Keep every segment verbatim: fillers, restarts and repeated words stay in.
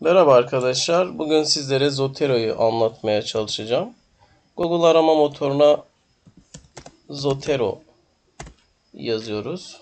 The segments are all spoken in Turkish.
Merhaba arkadaşlar. Bugün sizlere Zotero'yu anlatmaya çalışacağım. Google arama motoruna Zotero yazıyoruz.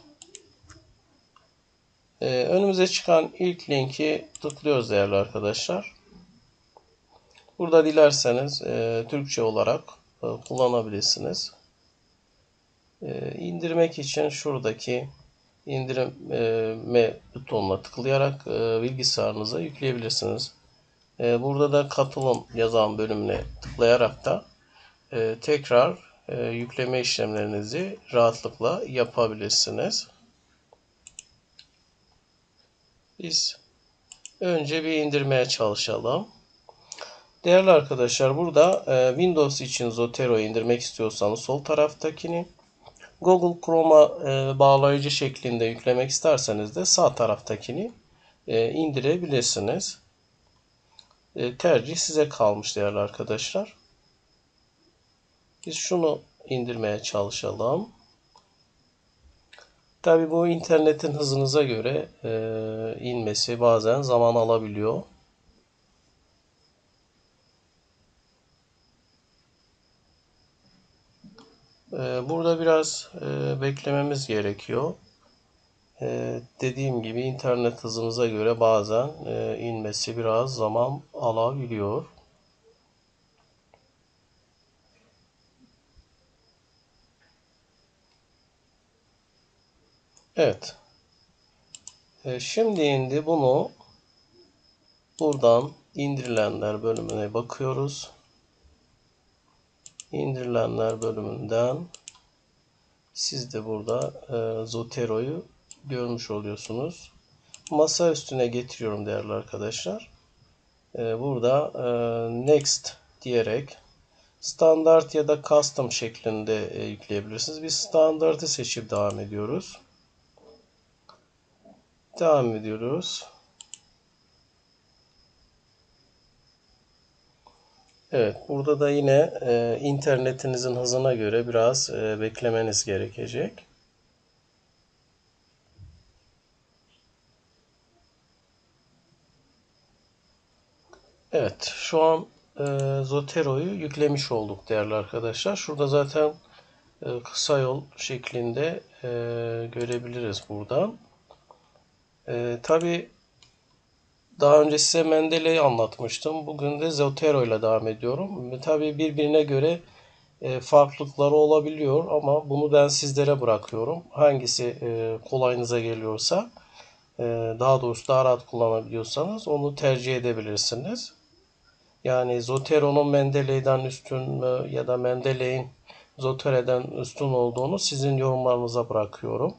Ee, önümüze çıkan ilk linki tıklıyoruz değerli arkadaşlar. Burada dilerseniz e, Türkçe olarak e, kullanabilirsiniz. E, indirmek için şuradaki indirme butonuna tıklayarak e, bilgisayarınıza yükleyebilirsiniz. E, burada da katılım yazan bölümüne tıklayarak da e, tekrar e, yükleme işlemlerinizi rahatlıkla yapabilirsiniz. Biz önce bir indirmeye çalışalım. Değerli arkadaşlar, burada e, Windows için Zotero'yu indirmek istiyorsanız sol taraftakini, Google Chrome'a e, bağlayıcı şeklinde yüklemek isterseniz de sağ taraftakini e, indirebilirsiniz. E, tercih size kalmış değerli arkadaşlar. Biz şunu indirmeye çalışalım. Tabi bu internetin hızınıza göre e, inmesi bazen zaman alabiliyor. E, burada biraz e, beklememiz gerekiyor. E, dediğim gibi internet hızımıza göre bazen e, inmesi biraz zaman alabiliyor. Evet. E, şimdi indi. Bunu buradan indirilenler bölümüne bakıyoruz. İndirilenler bölümünden siz de burada e, Zotero'yu görmüş oluyorsunuz. Masa üstüne getiriyorum değerli arkadaşlar. E, burada e, Next diyerek standart ya da custom şeklinde e, yükleyebilirsiniz. Biz standartı seçip devam ediyoruz. Devam ediyoruz. Evet, burada da yine e, internetinizin hızına göre biraz e, beklemeniz gerekecek. Evet, şu an e, Zotero'yu yüklemiş olduk değerli arkadaşlar. Şurada zaten e, kısa yol şeklinde e, görebiliriz buradan. E, tabii daha önce size Mendeley'i anlatmıştım. Bugün de Zotero ile devam ediyorum. E, tabii birbirine göre e, farklılıkları olabiliyor ama bunu ben sizlere bırakıyorum. Hangisi e, kolayınıza geliyorsa, e, daha doğrusu daha rahat kullanabiliyorsanız onu tercih edebilirsiniz. Yani Zotero'nun Mendeley'den üstün mü ya da Mendeley'in Zotero'dan üstün olduğunu sizin yorumlarınıza bırakıyorum.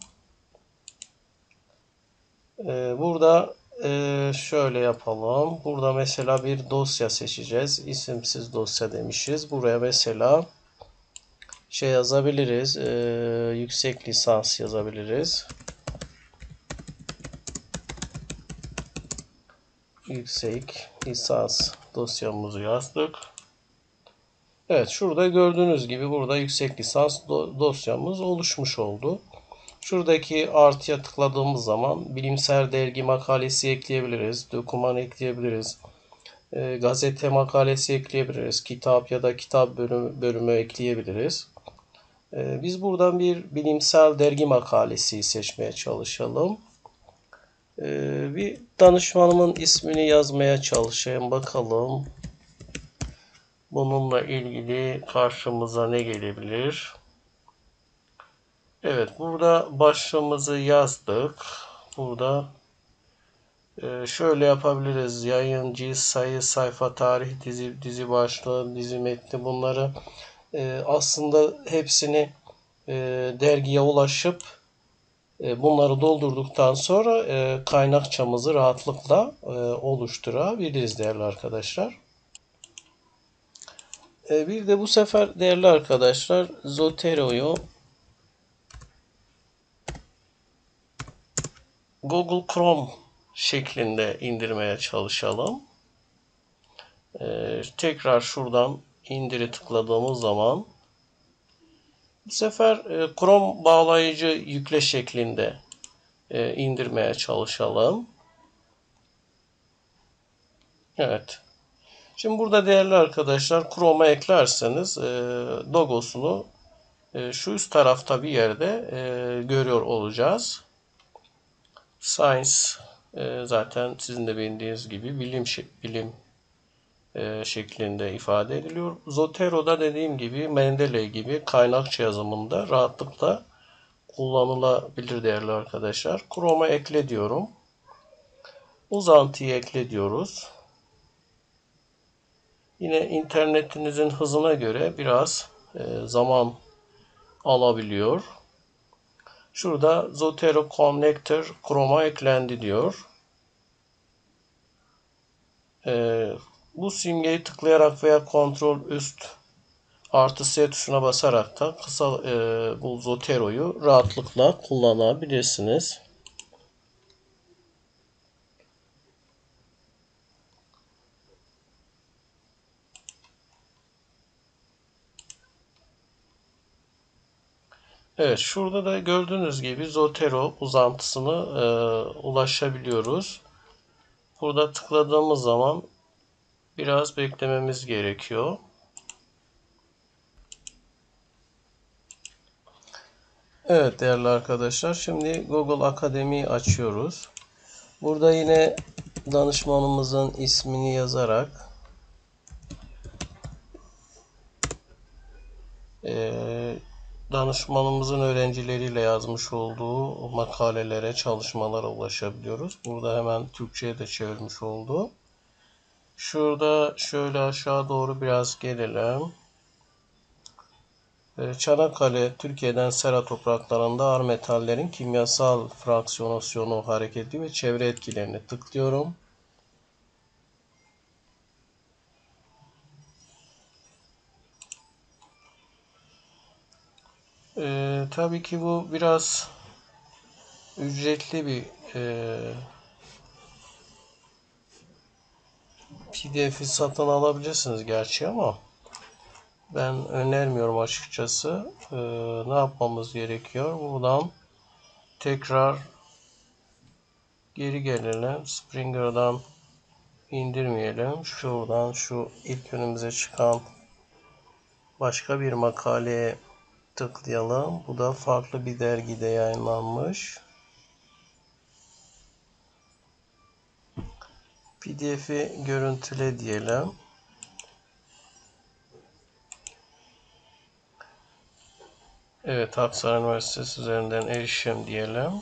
Ee, burada e, şöyle yapalım. Burada mesela bir dosya seçeceğiz. İsimsiz dosya demişiz. Buraya mesela şey yazabiliriz. E, yüksek lisans yazabiliriz. Yüksek lisans dosyamızı yazdık. Evet, şurada gördüğünüz gibi burada yüksek lisans dosyamız oluşmuş oldu. Şuradaki artıya tıkladığımız zaman bilimsel dergi makalesi ekleyebiliriz, doküman ekleyebiliriz, e, gazete makalesi ekleyebiliriz, kitap ya da kitap bölümü, bölümü ekleyebiliriz. E, biz buradan bir bilimsel dergi makalesi seçmeye çalışalım. E, bir danışmanımın ismini yazmaya çalışayım bakalım. Bununla ilgili karşımıza ne gelebilir? Evet, burada başlığımızı yazdık. Burada e, şöyle yapabiliriz. Yayıncı, sayı, sayfa, tarih, dizi, dizi başlığı, dizi metni, bunları e, aslında hepsini e, dergiye ulaşıp e, bunları doldurduktan sonra e, kaynakçamızı rahatlıkla e, oluşturabiliriz değerli arkadaşlar. E, bir de bu sefer değerli arkadaşlar Zotero'yu Google Chrome şeklinde indirmeye çalışalım. Ee, tekrar şuradan indire tıkladığımız zaman bu sefer e, Chrome bağlayıcı yükle şeklinde e, indirmeye çalışalım. Evet. Şimdi burada değerli arkadaşlar Chrome'a eklerseniz e, logosunu e, şu üst tarafta bir yerde e, görüyor olacağız. Science e, zaten sizin de bildiğiniz gibi bilim bilim e, şeklinde ifade ediliyor. Zotero'da dediğim gibi Mendeley gibi kaynakça yazımında rahatlıkla kullanılabilir değerli arkadaşlar. Chrome'a ekle diyorum. Uzantıyı ekle diyoruz. Yine internetinizin hızına göre biraz e, zaman alabiliyor. Şurada Zotero Connector Chrome'a eklendi diyor. E, bu simgeyi tıklayarak veya kontrol üst artı S tuşuna basarak da kısa e, bu Zotero'yu rahatlıkla kullanabilirsiniz. Evet, şurada da gördüğünüz gibi Zotero uzantısını e, ulaşabiliyoruz. Burada tıkladığımız zaman biraz beklememiz gerekiyor. Evet değerli arkadaşlar, şimdi Google Akademi'yi açıyoruz. Burada yine danışmanımızın ismini yazarak e, danışmanımızın öğrencileriyle yazmış olduğu makalelere, çalışmalara ulaşabiliyoruz. Burada hemen Türkçe'ye de çevirmiş oldu. Şurada şöyle aşağı doğru biraz gelelim. Çanakkale, Türkiye'den sera topraklarında ağır metallerin kimyasal fraksiyonasyonu hareketi ve çevre etkilerini tıklıyorum. Ee, tabii ki bu biraz ücretli bir e, P D F'i satın alabilirsiniz gerçi ama ben önermiyorum açıkçası. Ee, ne yapmamız gerekiyor? Buradan tekrar geri gelelim. Springer'dan indirmeyelim. Şuradan şu ilk önümüze çıkan başka bir makaleye tıklayalım. Bu da farklı bir dergide yayınlanmış. P D F'i görüntüle diyelim. Evet, Aksaray Üniversitesi üzerinden erişim diyelim.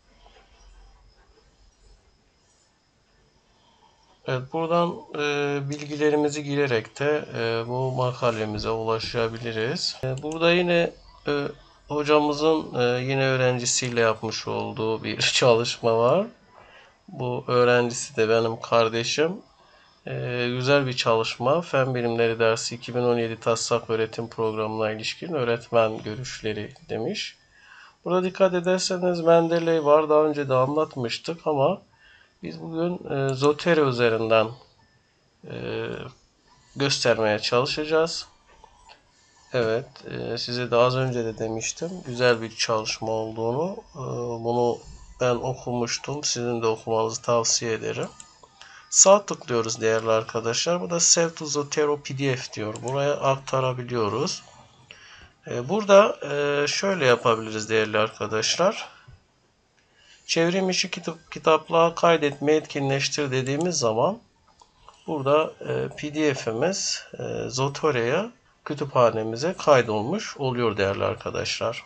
Evet, buradan e, bilgilerimizi girerek de e, bu makalemize ulaşabiliriz. E, burada yine e, hocamızın e, yine öğrencisiyle yapmış olduğu bir çalışma var. Bu öğrencisi de benim kardeşim. E, güzel bir çalışma. Fen Bilimleri dersi iki bin on yedi taslak öğretim programına ilişkin öğretmen görüşleri demiş. Burada dikkat ederseniz Mendeley var, daha önce de anlatmıştık ama biz bugün e, Zotero üzerinden e, göstermeye çalışacağız. Evet, e, size de az önce de demiştim. Güzel bir çalışma olduğunu. E, bunu ben okumuştum. Sizin de okumanızı tavsiye ederim. Sağ tıklıyoruz değerli arkadaşlar. Bu da Save to Zotero P D F diyor. Buraya aktarabiliyoruz. E, burada e, şöyle yapabiliriz değerli arkadaşlar. Çevrim içi kitap, kitaplığa kaydetme etkinleştir dediğimiz zaman burada e, P D F'imiz e, Zotero'ya kütüphanemize kaydolmuş oluyor değerli arkadaşlar.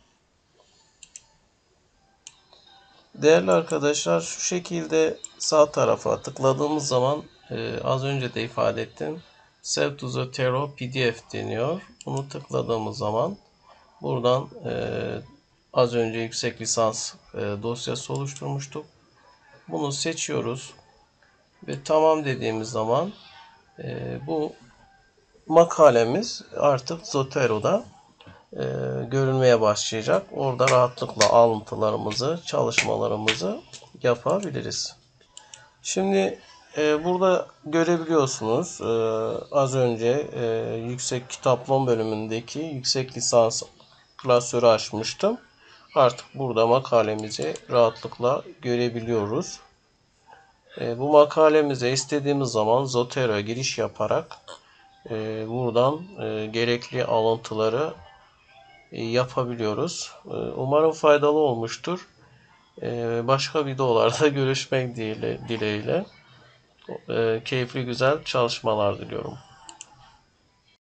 Değerli arkadaşlar, şu şekilde sağ tarafa tıkladığımız zaman e, az önce de ifade ettim. Save to Zotero P D F deniyor. Bunu tıkladığımız zaman buradan e, az önce yüksek lisans e, dosyası oluşturmuştuk. Bunu seçiyoruz ve tamam dediğimiz zaman e, bu makalemiz artık Zotero'da e, görünmeye başlayacak. Orada rahatlıkla alıntılarımızı, çalışmalarımızı yapabiliriz. Şimdi e, burada görebiliyorsunuz e, az önce e, yüksek kitaplama bölümündeki yüksek lisans klasörü açmıştım. Artık burada makalemizi rahatlıkla görebiliyoruz. E, bu makalemize istediğimiz zaman Zotero'ya giriş yaparak e, buradan e, gerekli alıntıları e, yapabiliyoruz. E, umarım faydalı olmuştur. E, başka videolarda görüşmek dileğiyle. E, keyifli güzel çalışmalar diliyorum.